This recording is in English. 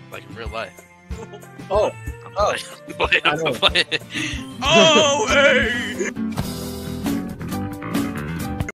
Like in real life. Oh. I'm playing. I know. I'm playing. Oh, hey!